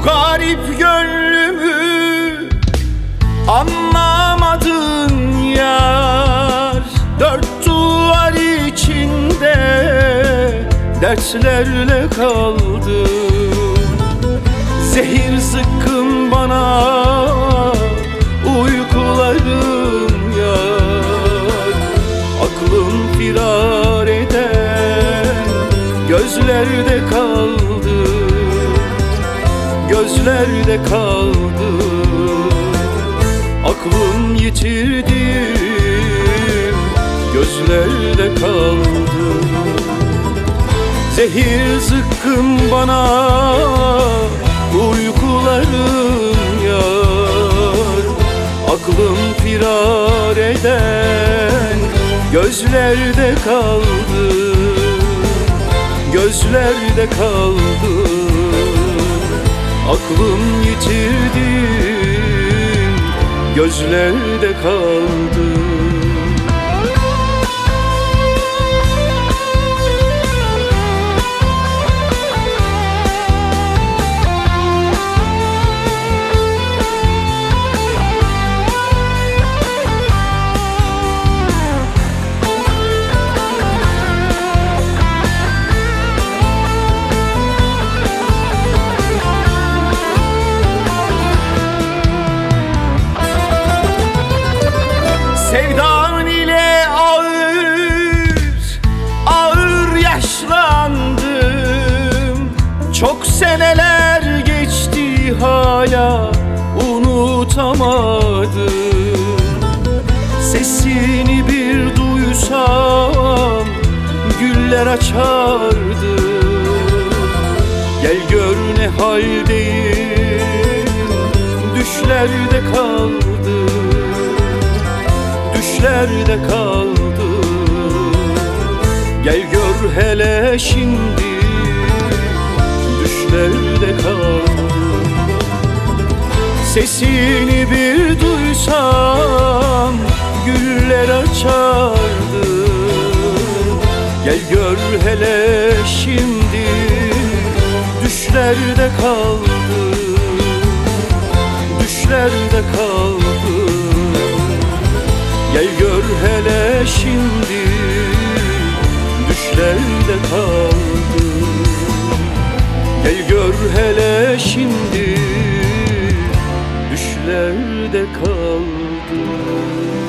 Bu garip gönlümü anlamadın yar. Dört duvar içinde dertlerle kaldım. Zehir sıkkın bana uykularım yar. Aklım firar eden gözlerde kaldı, gözlerde kaldı. Aklım yitirdim, gözlerde kaldı. Zehir zıkkım bana uykularım yar. Aklım firar eden gözlerde kaldı, gözlerde kaldı. Aklım yitirdim, gözlerde kaldı. Sevdan ile ağır, ağır yaşlandım. Çok seneler geçti hala unutamadım. Sesini bir duysam güller açardı. Gel gör ne haldeyim, düşlerde kaldım, düşlerde kaldı. Gel gör hele şimdi, düşlerde kaldı. Sesini bir duysam güller açardı. Gel gör hele şimdi, düşlerde kaldı, düşlerde kaldı. Gel gör hele şimdi, düşlerde kaldı. Gel gör hele şimdi, düşlerde kaldı.